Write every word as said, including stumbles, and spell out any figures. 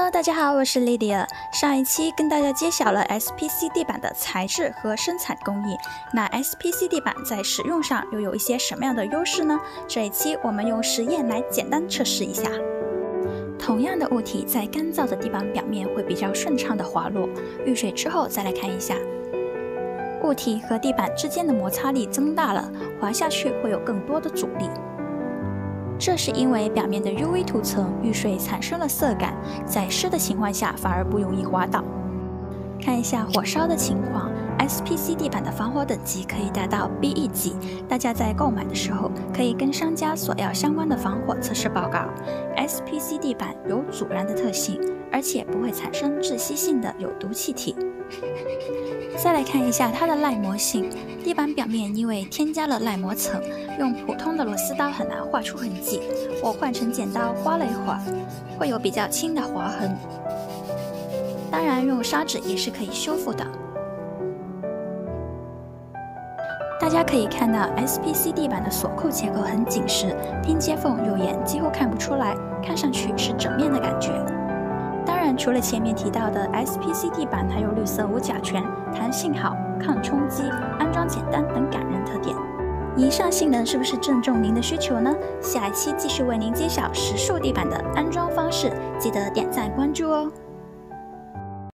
Hello， 大家好，我是 Lydia。上一期跟大家揭晓了 S P C 地板的材质和生产工艺，那 S P C 地板在使用上又有一些什么样的优势呢？这一期我们用实验来简单测试一下。同样的物体在干燥的地板表面会比较顺畅的滑落，遇水之后再来看一下，物体和地板之间的摩擦力增大了，滑下去会有更多的阻力。这是因为表面的 U V 涂层遇水产生了色感，在湿的情况下反而不容易滑倒。看一下火烧的情况 ，S P C 地板的防火等级可以达到 B 一级，大家在购买的时候可以跟商家索要相关的防火测试报告。S P C 地板有阻燃的特性，而且不会产生窒息性的有毒气体。再来看一下它的耐磨性，地板表面因为添加了耐磨层，用普通的螺丝刀很难画出痕迹，我换成剪刀刮了一会儿，会有比较轻的划痕。当然用砂纸也是可以修复的。大家可以看到 S P C 地板的锁扣结构很紧实，拼接缝肉眼几乎看不出来，看上去是整面的感觉。当然，除了前面提到的 S P C 地板，还有绿色无甲醛、弹性好、抗冲击、安装简单等感人特点。以上性能是不是正中您的需求呢？下一期继续为您揭晓实树地板的安装方式，记得点赞关注哦。